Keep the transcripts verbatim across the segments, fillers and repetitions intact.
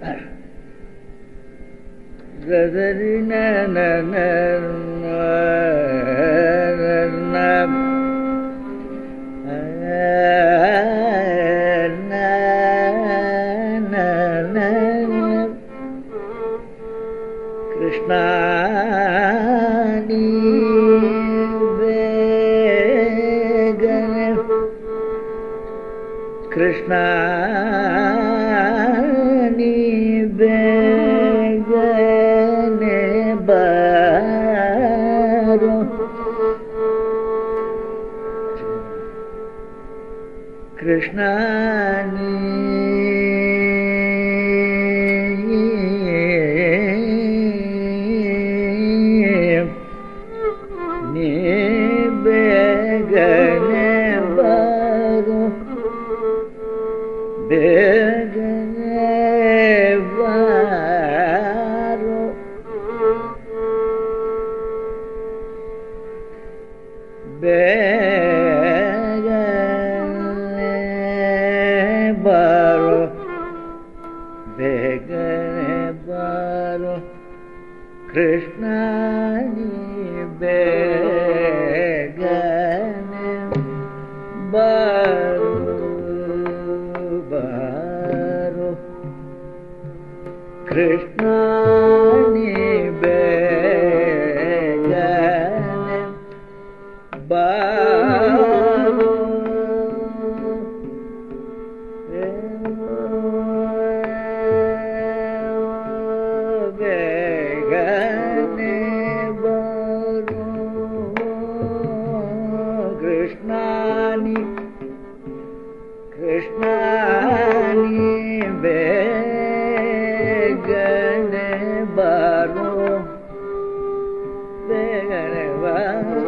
ಕೃಷ್ಣ ಕೃಷ್ಣ ನೀ ಬೇಗನೆ ಬಾರೋ ಕೃಷ್ಣ ನೀ ನೀ ಬೇಗನೆ ಬಾರೋ ಬೇಗನೆ ಬಾರೋ ಬೇಗನೆ ಬಾರೋ ಬೇಗನೆ ಬಾರೋ ಕೃಷ್ಣ ನೀ ಬೇಗನೆ ಬಾರೋ ಕೃಷ್ಣ ನೀ ಬೇಗನೆ ಬಾರೋ ಬೇಗನೆ ಬಾರೋ ಕೃಷ್ಣ ನೀ ಕೃಷ್ಣ ನೀ ಬೇಗನೆ ಬಾರೋ ಬೇಗನೆ ಬಾರೋ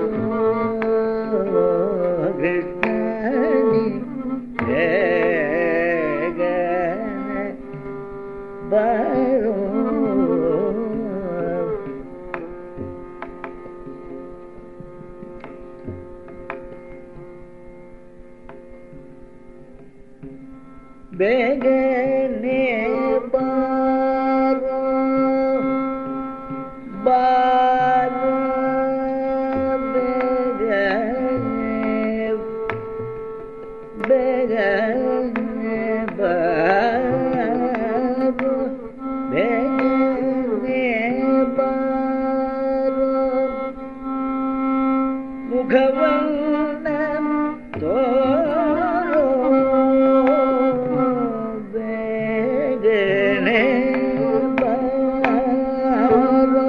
ಕೃಷ್ಣ ನೀ ಬೇಗನೆ ಬಾರೋ ಬೇಗನೆ ಬಾರೋ ಬಾರೋ ಬೇಗನೆ ಬೇಗನೆ ಬಾರೋ ಬೇಗನೆ ಬಾರೋ ಮುಖವನ್ನ ತೋರೋ ಬೇಗನೆ ಬಾರೋ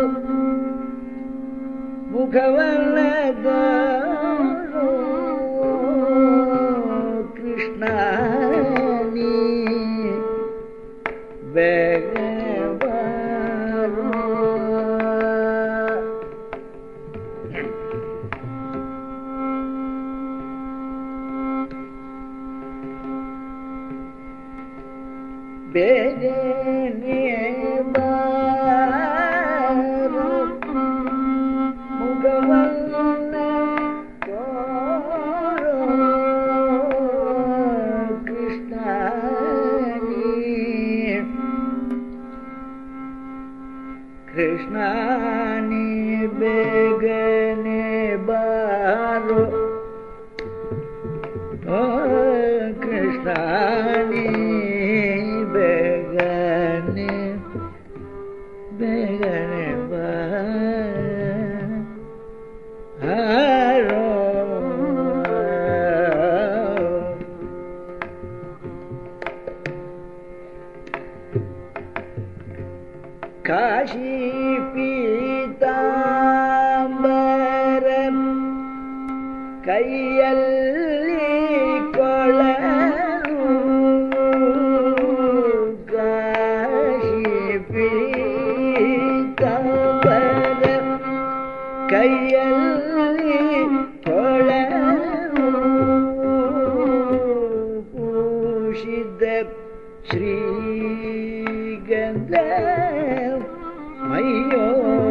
ಮುಖವನ್ನ ತೋರೋ ಕೃಷ್ಣ ನೀ ಬೇಗನೆ ಬಾರೋ ಬೇಗನೆ ಬಾರೋ ಮುಖವನ್ನ ತೋರೋ ಕೃಷ್ಣ ನೀ ಕೃಷ್ಣ ನೀ ಬೇಗನೆ ಬಾರೋ ಓ ಕೃಷ್ಣ ನೀ ಬೇಗನೆ ಬೇಗನೆ ಬಾರೋ ಕಾಶಿ ಪೀತಾಂಬರ ಕೈಯಲ್ಲಿ ಕೊಳಲು ಕೈಯಲ್ಲಿ ಕೊಳಲು ಪೂಷಿದ ಶ್ರೀಗಂಧ ಮೈಯೋ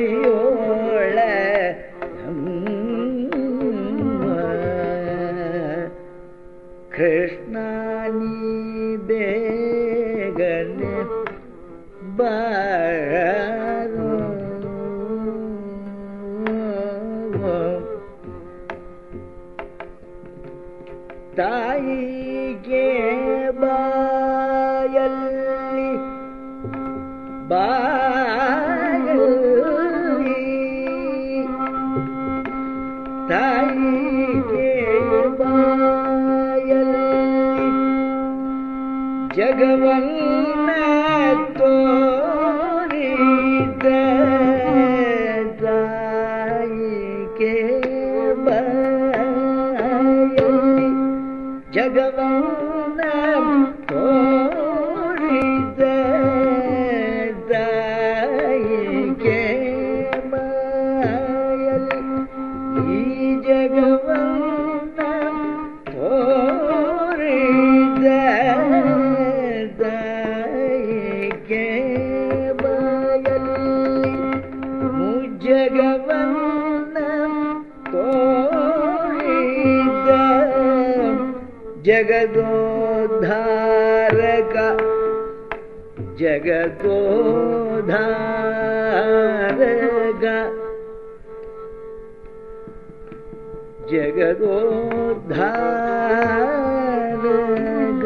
ಮೈಯೋಳ ಕೃಷ್ಣ ನೀ ಬೇಗನೆ ಬಾರೋ ತಾಯಿಗೆ ಬಾಯಲ್ಲಿ ಬಾಯಲ್ಲಿ ತಾಯಿಗೆ ಬಾಯಲ್ಲಿ ಜಗವನ್ನ ತೋರಿದ ತಾಯಿಗೆ ಬಾಯಲ್ಲಿ ಜಗವನ್ನ ತೋರಿದ ತಾಯಿಗೆ ಬಾಯಲ್ಲಿ ಈ ಜಗವನ್ನ ತೋರಿದ ತಾಯಿಗೆ ಬಾಯಲ್ಲಿ ಮುಜ್ಜಗವನ್ನ ತೋರಿದ ಜಗದೋದ್ಧಾರಕ ಜಗದೋದ್ಧಾರಕ ಜಗದೋದ್ಧಾರಕ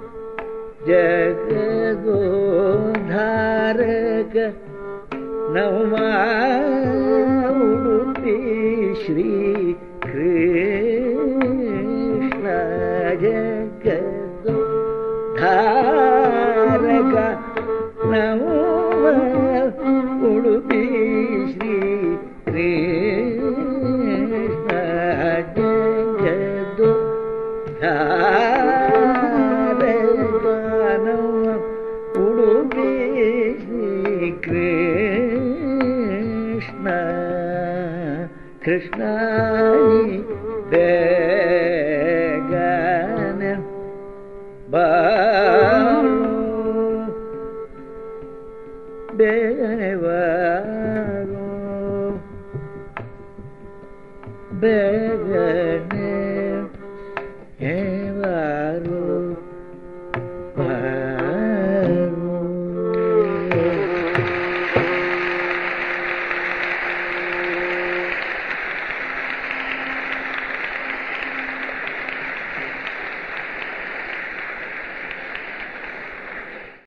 ಜಗದೋದ್ಧಾರಕ ನವ ಉಡುಪಿ ಶ್ರೀ ಕೃಷ್ಣ ಜಗದೋದ್ಧಾರಕ ನವ ಉಡುಪಿ ಶ್ರೀ ಕೃಷ್ಣ ಜಗದೋದ್ಧಾರಕ ನವ ಉಡುಪಿ ಶ್ರೀ ಕೃಷ್ಣ ಕೃಷ್ಣ ಬೇಗನೆ ಬಾರೋ ಬೇಗನೆ ಬಾರೋ ಬೇಗನೆ